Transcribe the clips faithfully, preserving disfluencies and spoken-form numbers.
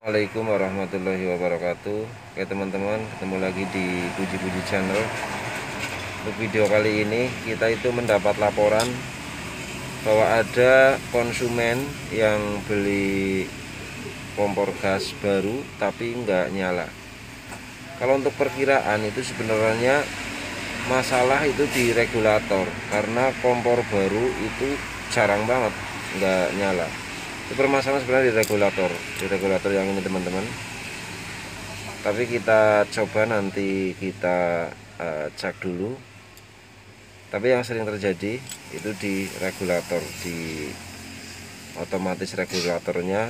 Assalamualaikum warahmatullahi wabarakatuh. Oke teman-teman, ketemu lagi di Puji Puji Channel. Untuk video kali ini kita itu mendapat laporan bahwa ada konsumen yang beli kompor gas baru tapi nggak nyala. Kalau untuk perkiraan itu sebenarnya masalah itu di regulator, karena kompor baru itu jarang banget nggak nyala. Itu permasalahan sebenarnya di regulator di regulator yang ini teman-teman. Tapi kita coba nanti kita uh, cek dulu. Tapi yang sering terjadi itu di regulator, di otomatis regulatornya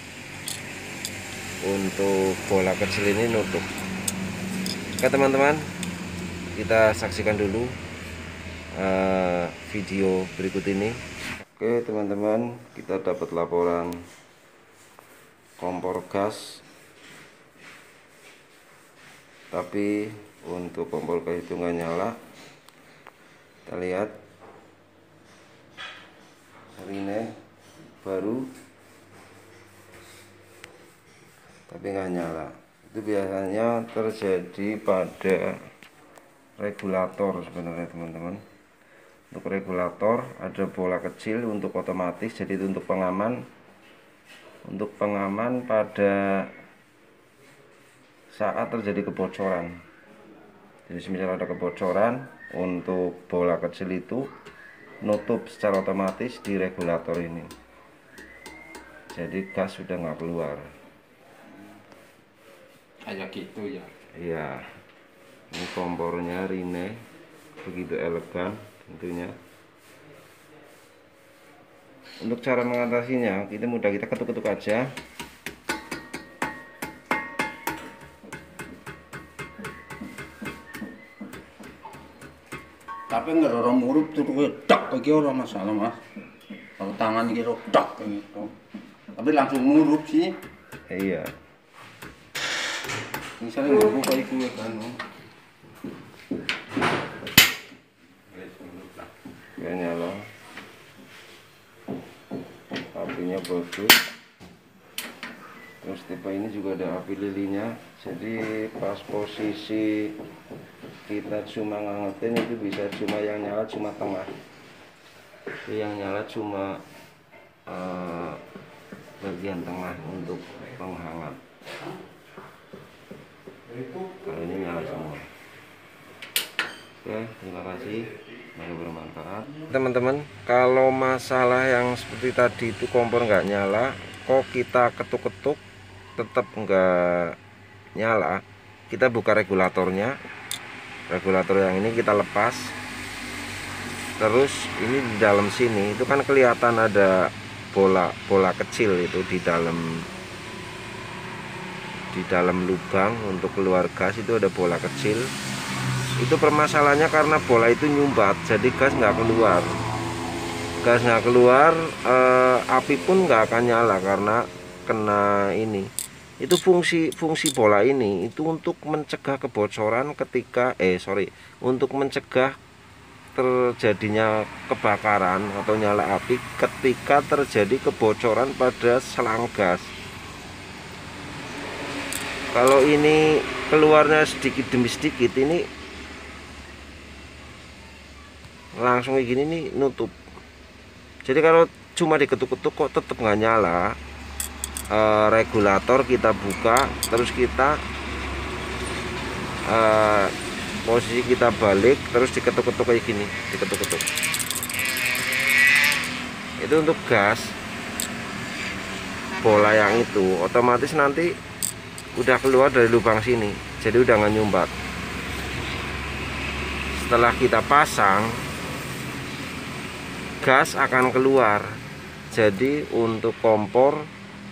untuk bola kecil ini nutup. Oke teman-teman, kita saksikan dulu uh, video berikut ini. Oke teman-teman, kita dapat laporan kompor gas, tapi untuk kompor gas itu nggak nyala. Kita lihat ini baru tapi nggak nyala. Itu biasanya terjadi pada regulator sebenarnya teman-teman. Untuk regulator ada bola kecil untuk otomatis, jadi itu untuk pengaman untuk pengaman pada saat terjadi kebocoran. Jadi misal ada kebocoran, untuk bola kecil itu nutup secara otomatis di regulator ini, jadi gas sudah nggak keluar kayak gitu ya. Iya, ini kompornya Rine, begitu elegan tentunya. Untuk cara mengatasinya kita mudah, kita ketuk-ketuk aja. Tapi nggak orang murup tuh dak lagi orang masalah mas. Kalau tangan gitu dak gitu. Tapi langsung murup sih. Iya. Misalnya nggak buka itu ya kan. Ya nyala, apinya bagus. Terus tipe ini juga ada api lilinnya, jadi pas posisi kita cuma ngangetin itu bisa cuma yang nyala cuma tengah. Jadi yang nyala cuma uh, bagian tengah untuk penghangat. Kalau ini nyala semua. Oke, terima kasih. Semoga bermanfaat. Teman-teman, kalau masalah yang seperti tadi itu kompor nggak nyala, kok kita ketuk-ketuk tetap nggak nyala, kita buka regulatornya. Regulator yang ini kita lepas. Terus ini di dalam sini itu kan kelihatan ada bola bola kecil itu di dalam di dalam lubang untuk keluar gas, itu ada bola kecil. Itu permasalahannya karena bola itu nyumbat, jadi gas nggak keluar. Gas nggak keluar, eh, api pun nggak akan nyala karena kena ini. Itu fungsi fungsi bola ini itu untuk mencegah kebocoran ketika eh sorry untuk mencegah terjadinya kebakaran atau nyala api ketika terjadi kebocoran pada selang gas. Kalau ini keluarnya sedikit demi sedikit, ini langsung kayak gini nih nutup. Jadi kalau cuma diketuk-ketuk kok tetap nggak nyala, e, regulator kita buka, terus kita e, posisi kita balik, terus diketuk-ketuk kayak gini, diketuk-ketuk. Itu untuk gas bola yang itu otomatis nanti udah keluar dari lubang sini, jadi udah nggak nyumbat. Setelah kita pasang, gas akan keluar. Jadi untuk kompor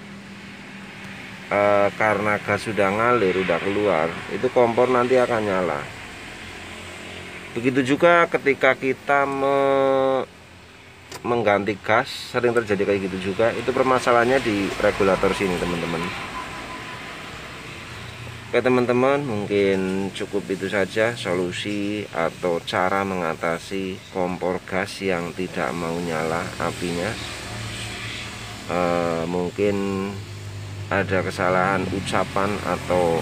e, karena gas sudah ngalir, udah keluar, itu kompor nanti akan nyala. Begitu juga ketika kita me, mengganti gas, sering terjadi kayak gitu juga. Itu permasalahannya di regulator sini teman-teman. Oke teman-teman, mungkin cukup itu saja solusi atau cara mengatasi kompor gas yang tidak mau nyala apinya. E, mungkin ada kesalahan ucapan atau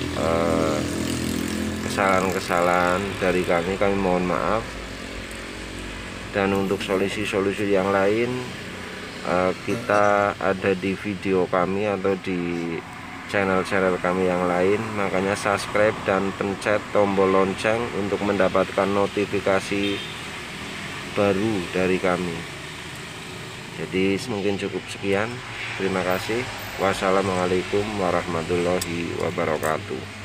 kesalahan-kesalahan eh, dari kami, kami mohon maaf. Dan untuk solusi-solusi yang lain, eh, kita ada di video kami atau di channel-channel kami yang lain. Makanya subscribe dan pencet tombol lonceng untuk mendapatkan notifikasi baru dari kami. Jadi mungkin cukup sekian. Terima kasih. Wassalamualaikum warahmatullahi wabarakatuh.